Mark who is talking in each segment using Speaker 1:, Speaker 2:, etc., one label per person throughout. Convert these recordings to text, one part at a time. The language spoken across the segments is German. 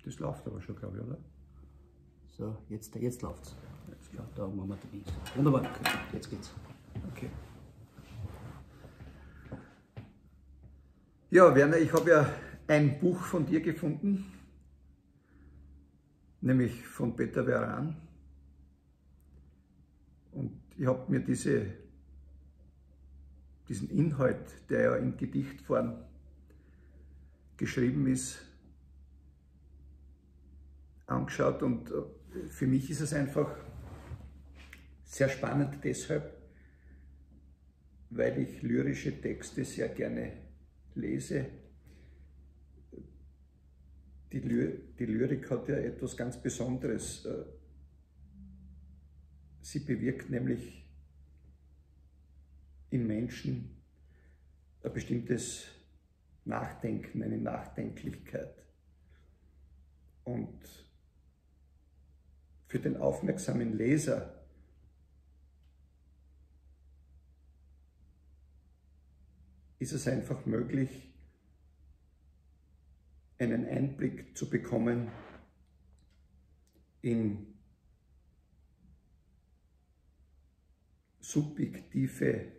Speaker 1: Das läuft aber schon, glaube ich, oder?
Speaker 2: So, jetzt läuft's. Ja, da machen wir den Dienst. Wunderbar, jetzt geht's.
Speaker 1: Okay. Ja, Werner, ich habe ja ein Buch von dir gefunden, nämlich von Peter Veran. Und ich habe mir diesen Inhalt, der ja in Gedichtform geschrieben ist, angeschaut, und für mich ist es einfach sehr spannend deshalb, weil ich lyrische Texte sehr gerne lese. Die Lyrik hat ja etwas ganz Besonderes. Sie bewirkt nämlich im Menschen ein bestimmtes Nachdenken, eine Nachdenklichkeit. Und für den aufmerksamen Leser ist es einfach möglich, einen Einblick zu bekommen in subjektive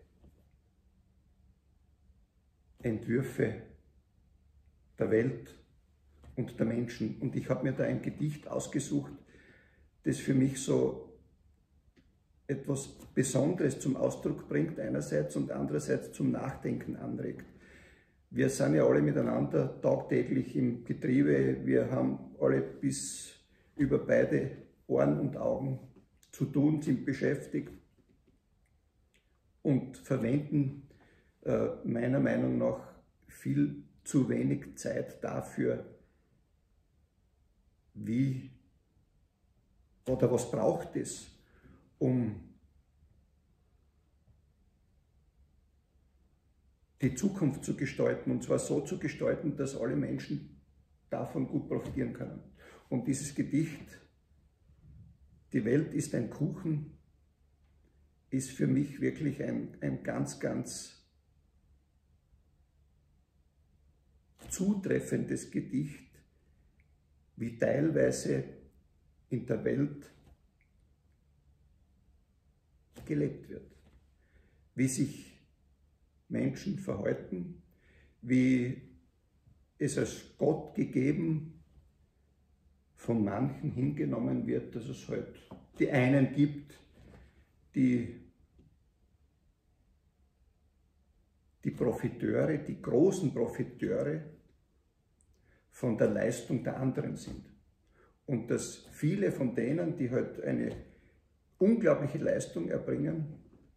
Speaker 1: Entwürfe der Welt und der Menschen. Und ich habe mir da ein Gedicht ausgesucht, das für mich so etwas Besonderes zum Ausdruck bringt einerseits und andererseits zum Nachdenken anregt. Wir sind ja alle miteinander tagtäglich im Getriebe, wir haben alle bis über beide Ohren und Augen zu tun, sind beschäftigt und verwenden meiner Meinung nach viel zu wenig Zeit dafür, wie oder was braucht es, um die Zukunft zu gestalten, und zwar so zu gestalten, dass alle Menschen davon gut profitieren können. Und dieses Gedicht, Die Welt ist ein Kuchen, ist für mich wirklich ein ganz, ganz zutreffendes Gedicht, wie teilweise in der Welt gelebt wird, wie sich Menschen verhalten, wie es als Gott gegeben von manchen hingenommen wird, dass es halt die einen gibt, die Profiteure, die großen Profiteure von der Leistung der anderen sind. Und dass viele von denen, die halt eine unglaubliche Leistung erbringen,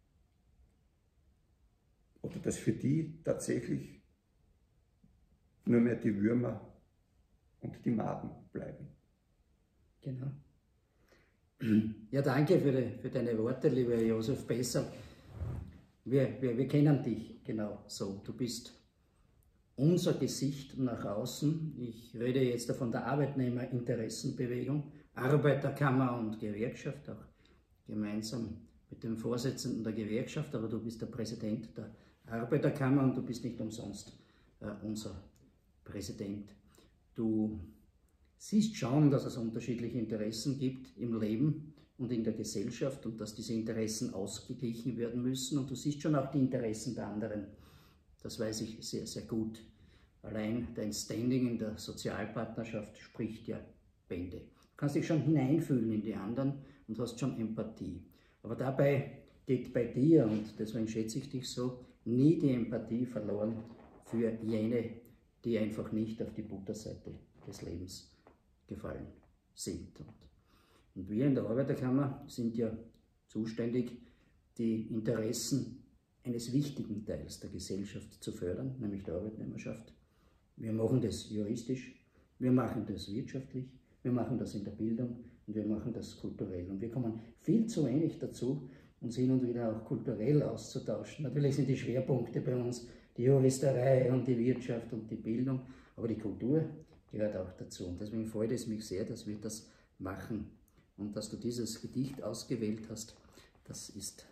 Speaker 1: oder dass für die tatsächlich nur mehr die Würmer und die Maden bleiben.
Speaker 2: Genau. Ja, danke für deine Worte, lieber Josef Besser. Wir kennen dich genau so. Du bist unser Gesicht nach außen. Ich rede jetzt von der Arbeitnehmerinteressenbewegung, Arbeiterkammer und Gewerkschaft, auch gemeinsam mit dem Vorsitzenden der Gewerkschaft, aber du bist der Präsident der Arbeiterkammer und du bist nicht umsonst unser Präsident. Du siehst schon, dass es unterschiedliche Interessen gibt im Leben und in der Gesellschaft und dass diese Interessen ausgeglichen werden müssen, und du siehst schon auch die Interessen der anderen. Das weiß ich sehr, sehr gut. Allein dein Standing in der Sozialpartnerschaft spricht ja Bände. Du kannst dich schon hineinfühlen in die anderen und hast schon Empathie. Aber dabei geht bei dir, und deswegen schätze ich dich so, nie die Empathie verloren für jene, die einfach nicht auf die Butterseite des Lebens gefallen sind. Und wir in der Arbeiterkammer sind ja zuständig, die Interessen eines wichtigen Teils der Gesellschaft zu fördern, nämlich der Arbeitnehmerschaft. Wir machen das juristisch, wir machen das wirtschaftlich, wir machen das in der Bildung und wir machen das kulturell. Und wir kommen viel zu wenig dazu, uns hin und wieder auch kulturell auszutauschen. Natürlich sind die Schwerpunkte bei uns die Juristerei und die Wirtschaft und die Bildung, aber die Kultur gehört auch dazu. Und deswegen freut es mich sehr, dass wir das machen. Und dass du dieses Gedicht ausgewählt hast, das ist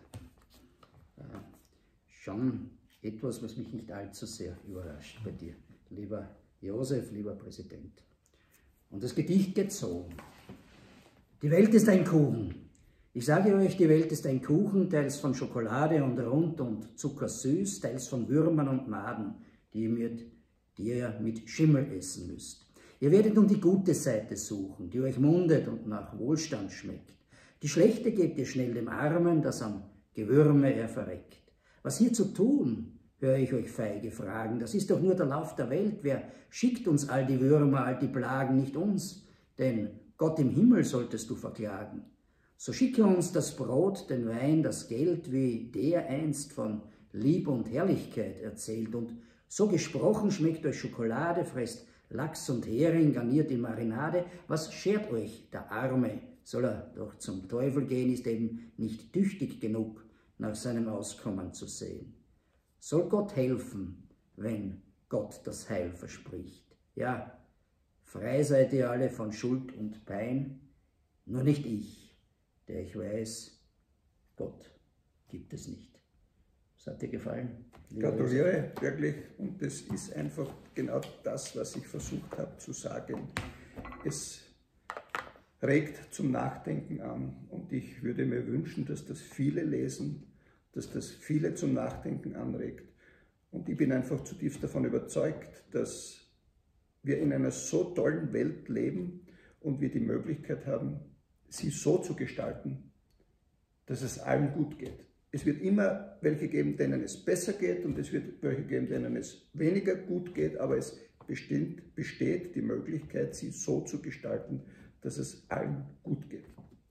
Speaker 2: schon etwas, was mich nicht allzu sehr überrascht bei dir, lieber Josef, lieber Präsident. Und das Gedicht geht so. Die Welt ist ein Kuchen. Ich sage euch, die Welt ist ein Kuchen, teils von Schokolade und rund und zuckersüß, teils von Würmern und Maden, die ihr mit Schimmel essen müsst. Ihr werdet nun die gute Seite suchen, die euch mundet und nach Wohlstand schmeckt. Die schlechte gebt ihr schnell dem Armen, dass am Gewürme er verreckt. Was hier zu tun, höre ich euch feige fragen, das ist doch nur der Lauf der Welt. Wer schickt uns all die Würmer, all die Plagen, nicht uns? Denn Gott im Himmel solltest du verklagen. So schicke uns das Brot, den Wein, das Geld, wie der einst von Lieb und Herrlichkeit erzählt. Und so gesprochen schmeckt euch Schokolade, fresst Lachs und Hering, garniert in Marinade. Was schert euch der Arme? Soll er doch zum Teufel gehen, ist eben nicht tüchtig genug, nach seinem Auskommen zu sehen. Soll Gott helfen, wenn Gott das Heil verspricht? Ja, frei seid ihr alle von Schuld und Pein, nur nicht ich, der ich weiß, Gott gibt es nicht. Das hat dir gefallen?
Speaker 1: Gratuliere, wirklich. Und das ist einfach genau das, was ich versucht habe zu sagen. Es regt zum Nachdenken an und ich würde mir wünschen, dass das viele lesen, dass das viele zum Nachdenken anregt. Und ich bin einfach zutiefst davon überzeugt, dass wir in einer so tollen Welt leben und wir die Möglichkeit haben, sie so zu gestalten, dass es allen gut geht. Es wird immer welche geben, denen es besser geht und es wird welche geben, denen es weniger gut geht, aber es besteht die Möglichkeit, sie so zu gestalten, dass es allen gut geht.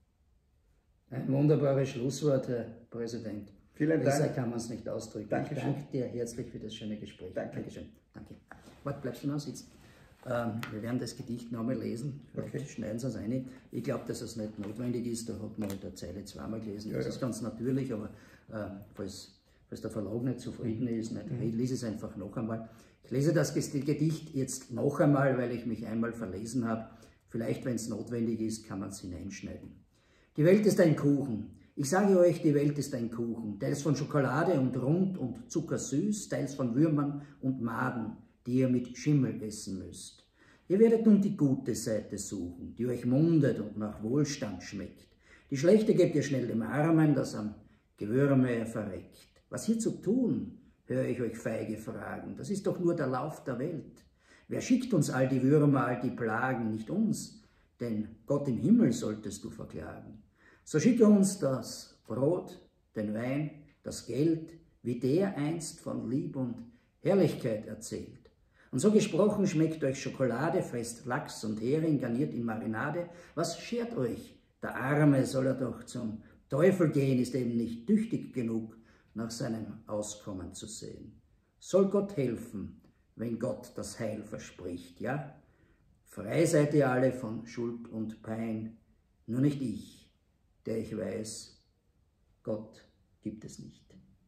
Speaker 2: Ein wunderbares Schlusswort, Herr Präsident.
Speaker 1: Vielen Dank.
Speaker 2: Besser kann man es nicht ausdrücken.
Speaker 1: Dankeschön.
Speaker 2: Ich danke dir herzlich für das schöne Gespräch.
Speaker 1: Dankeschön.
Speaker 2: Danke. Warte, bleibst du noch sitzen? Wir werden das Gedicht nochmal lesen. Vielleicht schneiden Sie es rein. Ich glaube, dass es nicht notwendig ist. Da hat man in der Zeile zweimal gelesen. Das ist ganz natürlich, aber falls der Verlag nicht zufrieden ist, ich lese es einfach noch einmal. Ich lese das Gedicht jetzt noch einmal, weil ich mich einmal verlesen habe. Vielleicht, wenn es notwendig ist, kann man es hineinschneiden. Die Welt ist ein Kuchen. Ich sage euch, die Welt ist ein Kuchen. Teils von Schokolade und rund und zuckersüß, teils von Würmern und Maden, die ihr mit Schimmel essen müsst. Ihr werdet nun die gute Seite suchen, die euch mundet und nach Wohlstand schmeckt. Die schlechte gebt ihr schnell dem Armen, das am Gewürme verreckt. Was hier zu tun, höre ich euch feige fragen. Das ist doch nur der Lauf der Welt. Wer schickt uns all die Würmer, all die Plagen, nicht uns? Denn Gott im Himmel solltest du verklagen. So schicke uns das Brot, den Wein, das Geld, wie der einst von Lieb und Herrlichkeit erzählt. Und so gesprochen schmeckt euch Schokolade, fresst Lachs und Hering, garniert in Marinade. Was schert euch? Der Arme soll er doch zum Teufel gehen, ist eben nicht tüchtig genug, nach seinem Auskommen zu sehen. Soll Gott helfen, wenn Gott das Heil verspricht, ja? Frei seid ihr alle von Schuld und Pein, nur nicht ich, der ich weiß, Gott gibt es nicht.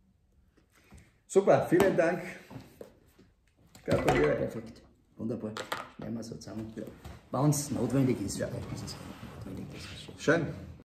Speaker 1: Super, vielen Dank. Gratuliere.
Speaker 2: Perfekt, wunderbar. Schneiden wir so zusammen. Ja. Wenn es notwendig ist, vielleicht ist es notwendig.
Speaker 1: Schön.